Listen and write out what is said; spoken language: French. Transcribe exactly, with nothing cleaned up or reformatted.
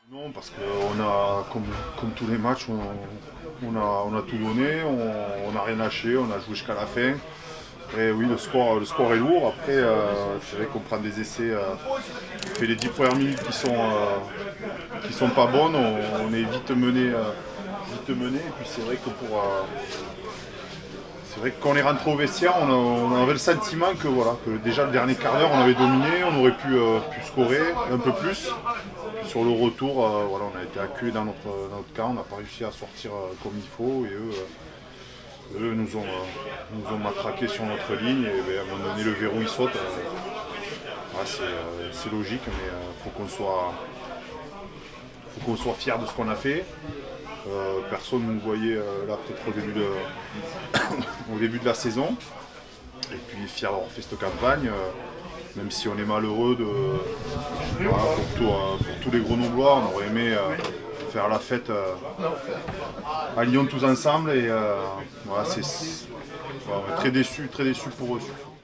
Non, parce qu'on a, comme, comme tous les matchs, on, on, a, on a tout donné, on n'a rien lâché, on a joué jusqu'à la fin. Et oui, le score, le score est lourd. Après, euh, c'est vrai qu'on prend des essais, euh, on fait les dix premières minutes qui sont, euh, qui sont pas bonnes, on, on est vite mené, euh, vite mené. Et puis c'est vrai que pour, euh, c'est vrai que quand on est rentré au vestiaire, on, a, on avait le sentiment que voilà, que déjà le dernier quart d'heure, on avait dominé, on aurait pu, euh, pu scorer un peu plus. Sur le retour, euh, voilà, on a été acculés dans notre, dans notre camp, on n'a pas réussi à sortir euh, comme il faut et eux, euh, eux nous, ont, euh, nous ont matraqué sur notre ligne et ben, à un moment donné le verrou il saute. Euh, ouais, c'est euh, logique mais il euh, faut qu'on soit, faut qu'on soit fiers de ce qu'on a fait. Euh, personne ne nous voyait euh, là peut-être au début de au début de la saison. Et puis fiers d'avoir fait cette campagne. Euh, Même si on est malheureux de, voilà, pour, tout, euh, pour tous les Grenoblois, on aurait aimé euh, faire la fête euh, à Lyon tous ensemble et euh, voilà, c'est, voilà, on est très déçus, très déçus pour eux.